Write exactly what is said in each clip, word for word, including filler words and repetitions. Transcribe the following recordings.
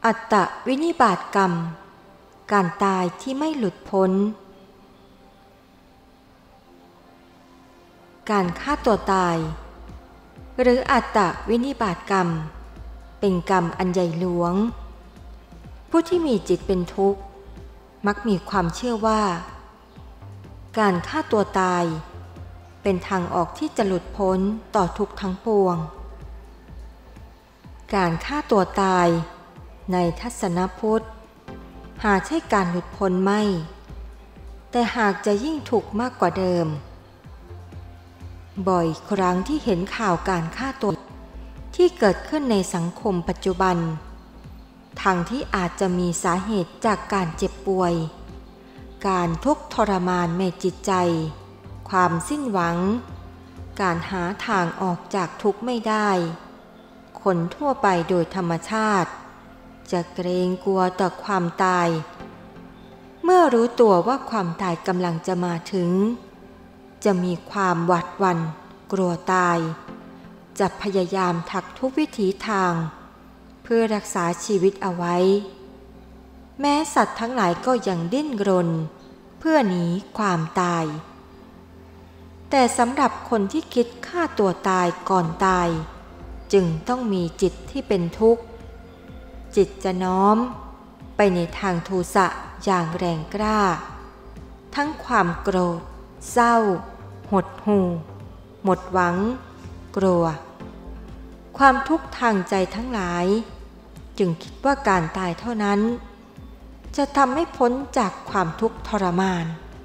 อัตตวินิบาตกรรมการตายที่ไม่หลุดพ้นการฆ่าตัวตายหรืออัตตวินิบาตกรรมเป็นกรรมอันใหญ่หลวงผู้ที่มีจิตเป็นทุกข์มักมีความเชื่อว่าการฆ่าตัวตายเป็นทางออกที่จะหลุดพ้นต่อทุกข์ทั้งปวงการฆ่าตัวตายในทัศนพุทธหาใช่การหลุดพ้นไม่แต่หากจะยิ่งทุกข์มากกว่าเดิมบ่อยครั้งที่เห็นข่าวการฆ่าตัวที่เกิดขึ้นในสังคมปัจจุบันทั้งที่อาจจะมีสาเหตุจากการเจ็บป่วยการทุกข์ทรมานในจิตใจความสิ้นหวังการหาทางออกจากทุกข์ไม่ได้คนทั่วไปโดยธรรมชาติจะเกรงกลัวต่อความตายเมื่อรู้ตัวว่าความตายกำลังจะมาถึงจะมีความหวาดหวั่นกลัวตายจะพยายามทักทุกวิถีทางเพื่อรักษาชีวิตเอาไว้แม้สัตว์ทั้งหลายก็ยังดิ้นรนเพื่อหนีความตายแต่สำหรับคนที่คิดฆ่าตัวตายก่อนตายจึงต้องมีจิตที่เป็นทุกข์จิตจะน้อมไปในทางโทสะอย่างแรงกล้าทั้งความโกรธเศร้าหดหู่หมดหวังกลัวความทุกข์ทางใจทั้งหลายจึงคิดว่าการตายเท่านั้นจะทำให้พ้นจากความทุกข์ทรมาน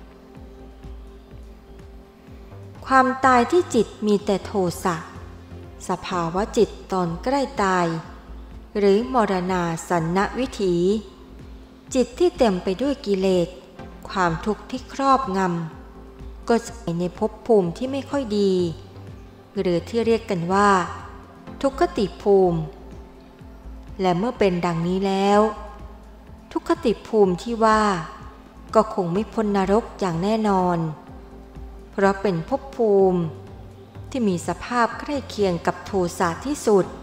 ความตายที่จิตมีแต่โทสะสภาวะจิตตอนใกล้ตายหรือมรณาสันนวิถีจิตที่เต็มไปด้วยกิเลสความทุกข์ที่ครอบงำก็จะไปในภพภูมิที่ไม่ค่อยดีหรือที่เรียกกันว่าทุกขติภูมิและเมื่อเป็นดังนี้แล้วทุกขติภูมิที่ว่าก็คงไม่พ้นนรกอย่างแน่นอนเพราะเป็นภพภูมิที่มีสภาพใกล้เคียงกับโทสะที่สุด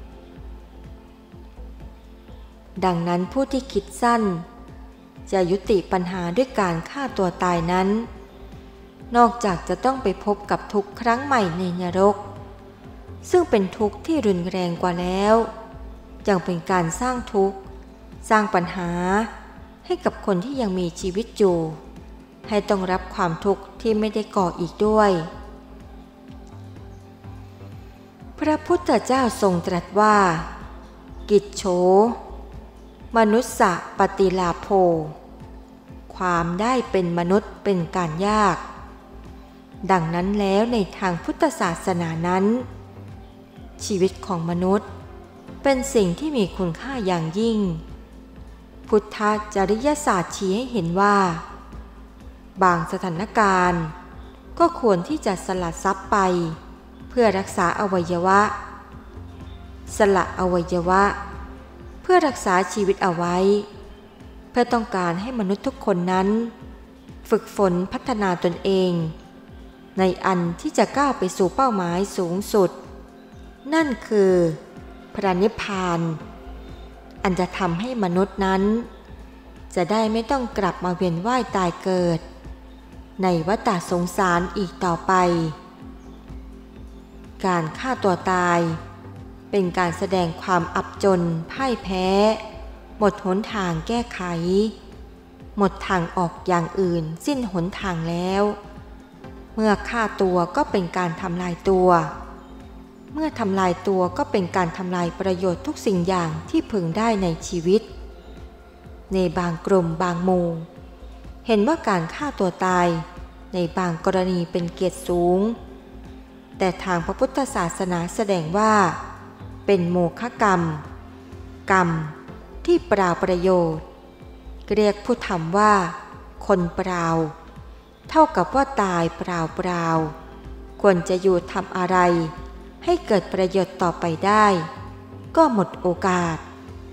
ดังนั้นผู้ที่คิดสั้นจะยุติปัญหาด้วยการฆ่าตัวตายนั้นนอกจากจะต้องไปพบกับทุกข์ครั้งใหม่ในนรกซึ่งเป็นทุกข์ที่รุนแรงกว่าแล้วยังเป็นการสร้างทุกข์สร้างปัญหาให้กับคนที่ยังมีชีวิตอยู่ให้ต้องรับความทุกข์ที่ไม่ได้ก่ออีกด้วยพระพุทธเจ้าทรงตรัสว่ากิจโฉมนุสสะปฏิลาโภความได้เป็นมนุษย์เป็นการยากดังนั้นแล้วในทางพุทธศาสนานั้นชีวิตของมนุษย์เป็นสิ่งที่มีคุณค่าอย่างยิ่งพุทธจริยศาสตร์ชี้ให้เห็นว่าบางสถานการณ์ก็ควรที่จะสละทรัพย์ไปเพื่อรักษาอวัยวะสละอวัยวะเพื่อรักษาชีวิตเอาไว้เพื่อต้องการให้มนุษย์ทุกคนนั้นฝึกฝนพัฒนาตนเองในอันที่จะก้าวไปสู่เป้าหมายสูงสุดนั่นคือพระนิพพานอันจะทำให้มนุษย์นั้นจะได้ไม่ต้องกลับมาเวียนว่ายตายเกิดในวัฏสงสารอีกต่อไปการฆ่าตัวตายเป็นการแสดงความอับจนพ่ายแพ้หมดหนทางแก้ไขหมดทางออกอย่างอื่นสิ้นหนทางแล้วเมื่อฆ่าตัวก็เป็นการทำลายตัวเมื่อทำลายตัวก็เป็นการทำลายประโยชน์ทุกสิ่งอย่างที่พึงได้ในชีวิตในบางกลุ่มบางหมู่เห็นว่าการฆ่าตัวตายในบางกรณีเป็นเกียรติสูงแต่ทางพระพุทธศาสนาแสดงว่าเป็นโมฆะกรรมกรรมที่เปล่าประโยชน์เรียกผู้ทำว่าคนเปล่าเท่ากับว่าตายเปล่าเปล่าควรจะอยู่ทำอะไรให้เกิดประโยชน์ต่อไปได้ก็หมดโอกาส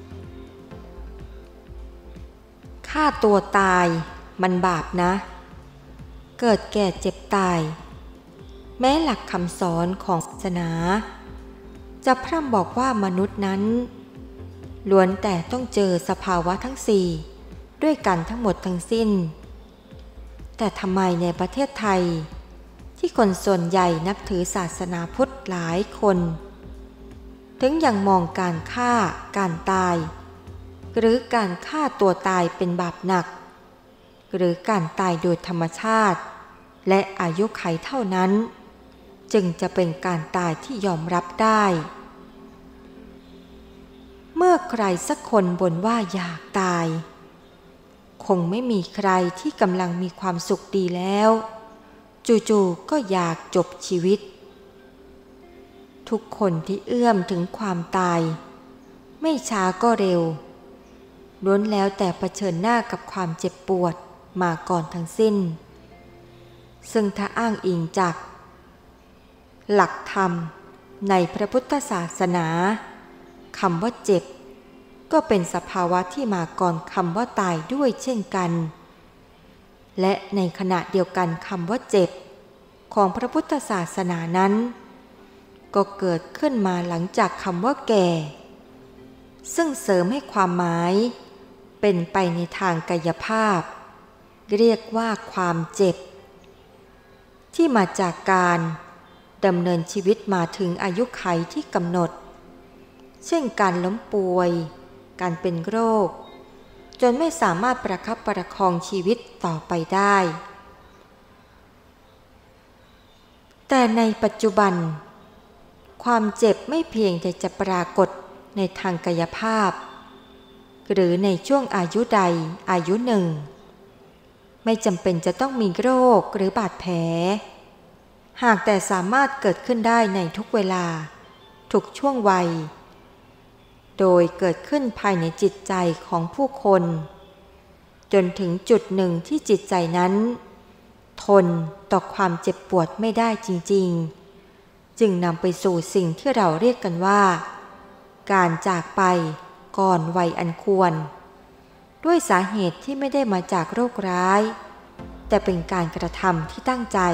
ฆ่าตัวตายมันบาปนะเกิดแก่เจ็บตายแม้หลักคำสอนของศาสนาจะพร่ำบอกว่ามนุษย์นั้นล้วนแต่ต้องเจอสภาวะทั้งสี่ด้วยกันทั้งหมดทั้งสิ้นแต่ทำไมในประเทศไทยที่คนส่วนใหญ่นับถือศาสนาพุทธหลายคนถึงยังมองการฆ่าการตายหรือการฆ่าตัวตายเป็นบาปหนักหรือการตายโดยธรรมชาติและอายุขัยเท่านั้นจึงจะเป็นการตายที่ยอมรับได้เมื่อใครสักคนบ่นว่าอยากตายคงไม่มีใครที่กำลังมีความสุขดีแล้วจู่ๆก็อยากจบชีวิตทุกคนที่เอื้อมถึงความตายไม่ช้าก็เร็วล้วนแล้วแต่เผชิญหน้ากับความเจ็บปวดมาก่อนทั้งสิ้นซึ่งถ้าอ้างอิงจากหลักธรรมในพระพุทธศาสนาคำว่าเจ็บก็เป็นสภาวะที่มาก่อนคำว่าตายด้วยเช่นกันและในขณะเดียวกันคำว่าเจ็บของพระพุทธศาสนานั้นก็เกิดขึ้นมาหลังจากคำว่าแก่ซึ่งเสริมให้ความหมายเป็นไปในทางกายภาพเรียกว่าความเจ็บที่มาจากการดำเนินชีวิตมาถึงอายุขัยที่กำหนดเช่นการล้มป่วยการเป็นโรคจนไม่สามารถประคับประคองชีวิตต่อไปได้แต่ในปัจจุบันความเจ็บไม่เพียงแต่จะปรากฏในทางกายภาพหรือในช่วงอายุใดอายุหนึ่งไม่จำเป็นจะต้องมีโรคหรือบาดแผลหากแต่สามารถเกิดขึ้นได้ในทุกเวลาทุกช่วงวัยโดยเกิดขึ้นภายในจิตใจของผู้คนจนถึงจุดหนึ่งที่จิตใจนั้นทนต่อความเจ็บปวดไม่ได้จริงๆจึงนำไปสู่สิ่งที่เราเรียกกันว่าการจากไปก่อนวัยอันควรด้วยสาเหตุที่ไม่ได้มาจากโรคร้ายแต่เป็นการกระทำที่ตั้งใจ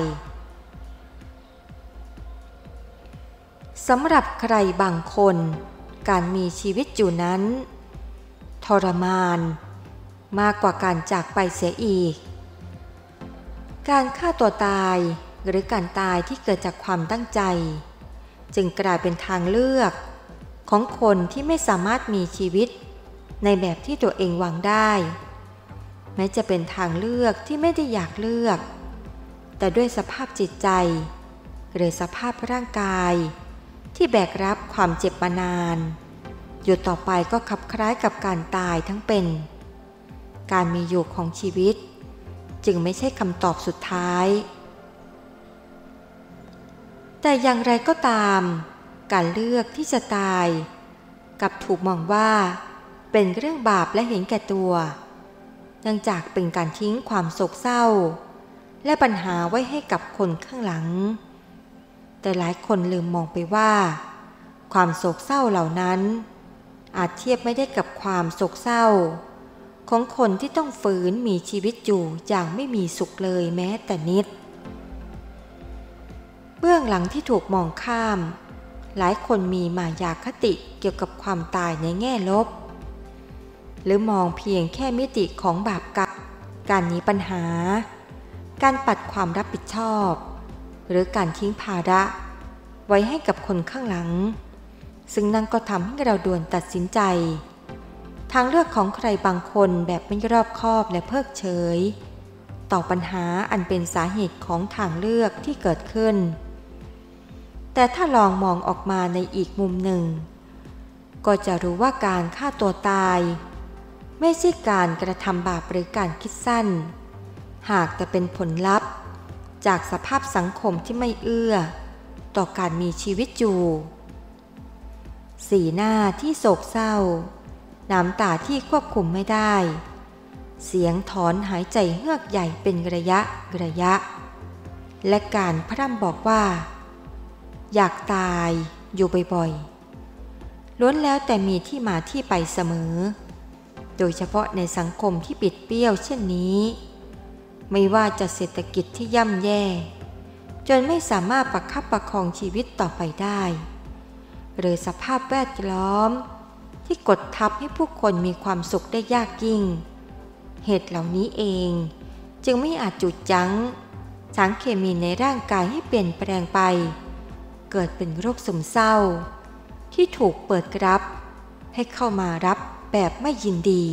สำหรับใครบางคนการมีชีวิตอยู่นั้นทรมานมากกว่าการจากไปเสียอีกการฆ่าตัวตายหรือการตายที่เกิดจากความตั้งใจจึงกลายเป็นทางเลือกของคนที่ไม่สามารถมีชีวิตในแบบที่ตัวเองหวังได้แม้จะเป็นทางเลือกที่ไม่ได้อยากเลือกแต่ด้วยสภาพจิตใจหรือสภาพร่างกายที่แบกรับความเจ็บมานานอยู่ต่อไปก็คลับคล้ายกับการตายทั้งเป็นการมีอยู่ของชีวิตจึงไม่ใช่คำตอบสุดท้ายแต่อย่างไรก็ตามการเลือกที่จะตายกับถูกมองว่าเป็นเรื่องบาปและเห็นแก่ตัวเนื่องจากเป็นการทิ้งความโศกเศร้าและปัญหาไว้ให้กับคนข้างหลังแต่หลายคนลืมมองไปว่าความโศกเศร้าเหล่านั้นอาจเทียบไม่ได้กับความโศกเศร้าของคนที่ต้องฝืนมีชีวิตอยู่อย่างไม่มีสุขเลยแม้แต่นิดเบื้องหลังที่ถูกมองข้ามหลายคนมีมายาคติเกี่ยวกับความตายในแง่ลบหรือมองเพียงแค่มิติของบาปกรรมการหนีปัญหาการปัดความรับผิดชอบหรือการทิ้งภาระไว้ให้กับคนข้างหลังซึ่งนั่นก็ทำให้เราด่วนตัดสินใจทางเลือกของใครบางคนแบบไม่รอบคอบและเพิกเฉยต่อปัญหาอันเป็นสาเหตุของทางเลือกที่เกิดขึ้นแต่ถ้าลองมองออกมาในอีกมุมหนึ่งก็จะรู้ว่าการฆ่าตัวตายไม่ใช่การกระทำบาปหรือการคิดสั้นหากแต่เป็นผลลัพธ์จากสภาพสังคมที่ไม่เอื้อต่อการมีชีวิตอยู่สีหน้าที่โศกเศร้าน้ำตาที่ควบคุมไม่ได้เสียงถอนหายใจเฮือกใหญ่เป็นระยะระยะและการพร่ำบอกว่าอยากตายอยู่บ่อยๆล้วนแล้วแต่มีที่มาที่ไปเสมอโดยเฉพาะในสังคมที่ปิดเปี้ยวเช่นนี้ไม่ว่าจะเศรษฐกิจที่ย่ำแย่จนไม่สามารถประคับประคองชีวิตต่อไปได้หรือสภาพแวดล้อมที่กดทับให้ผู้คนมีความสุขได้ยากยิ่งเหตุเหล่านี้เองจึงไม่อาจจุดยั้งสารเคมีในร่างกายให้เปลี่ยนแปลงไปเกิดเป็นโรคซึมเศร้าที่ถูกเปิดรับให้เข้ามารับแบบไม่ยินดี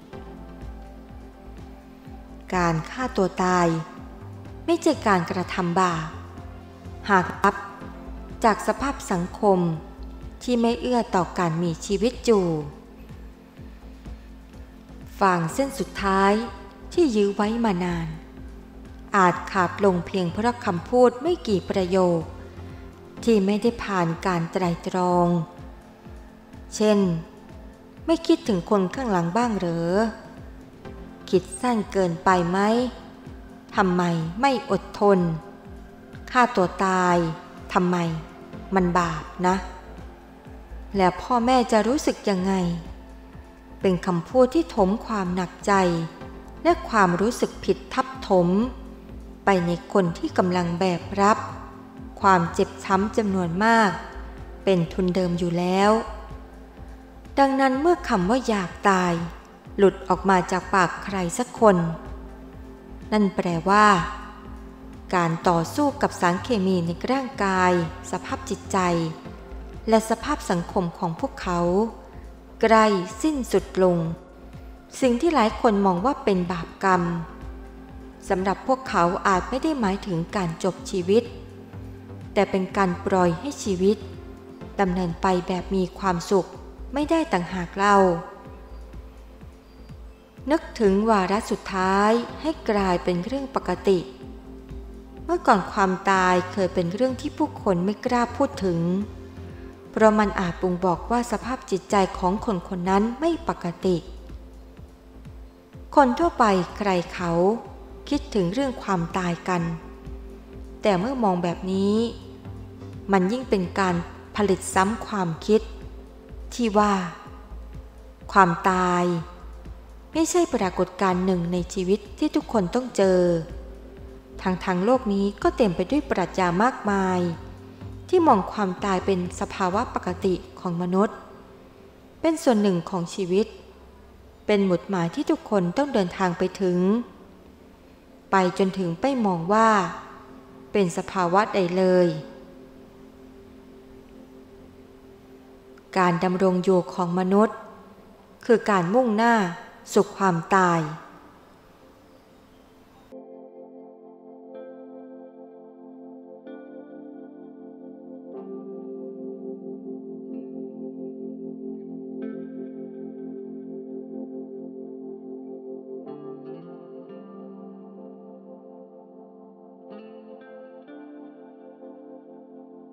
การฆ่าตัวตายไม่ใช่การกระทำบาปหากรับจากสภาพสังคมที่ไม่เอื้อต่อการมีชีวิตอยู่ฟางเส้นสุดท้ายที่ยื้อไว้มานานอาจขาดลงเพียงเพราะคำพูดไม่กี่ประโยคที่ไม่ได้ผ่านการไตร่ตรองเช่นไม่คิดถึงคนข้างหลังบ้างเหรอคิดสั้นเกินไปไหมทำไมไม่อดทนฆ่าตัวตายทำไมมันบาปนะแล้วพ่อแม่จะรู้สึกยังไงเป็นคำพูดที่ถมความหนักใจและความรู้สึกผิดทับถมไปในคนที่กำลังแบกรับความเจ็บช้ำจำนวนมากเป็นทุนเดิมอยู่แล้วดังนั้นเมื่อคำว่าอยากตายหลุดออกมาจากปากใครสักคนนั่นแปลว่าการต่อสู้กับสารเคมีในร่างกายสภาพจิตใจและสภาพสังคมของพวกเขาใกล้สิ้นสุดลงสิ่งที่หลายคนมองว่าเป็นบาปกรรมสำหรับพวกเขาอาจไม่ได้หมายถึงการจบชีวิตแต่เป็นการปล่อยให้ชีวิตดำเนินไปแบบมีความสุขไม่ได้ต่างหากเล่านึกถึงวาระสุดท้ายให้กลายเป็นเรื่องปกติเมื่อก่อนความตายเคยเป็นเรื่องที่ผู้คนไม่กล้าพูดถึงเพราะมันอาจบ่งบอกว่าสภาพจิตใจของคนคนนั้นไม่ปกติคนทั่วไปใครเขาคิดถึงเรื่องความตายกันแต่เมื่อมองแบบนี้มันยิ่งเป็นการผลิตซ้ำความคิดที่ว่าความตายไม่ใช่ปรากฏการณ์หนึ่งในชีวิตที่ทุกคนต้องเจอทางทางโลกนี้ก็เต็มไปด้วยปรัชญามากมายที่มองความตายเป็นสภาวะปกติของมนุษย์เป็นส่วนหนึ่งของชีวิตเป็นหมุดหมายที่ทุกคนต้องเดินทางไปถึงไปจนถึงไม่มองว่าเป็นสภาวะใดเลยการดำรงอยู่ของมนุษย์คือการมุ่งหน้าสู่ความตาย